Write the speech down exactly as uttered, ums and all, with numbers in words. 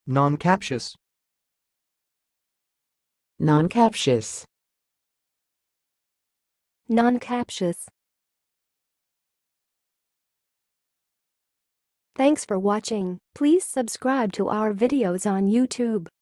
noncaptious, noncaptious, noncaptious. Thanks for watching. Please subscribe to our videos on YouTube.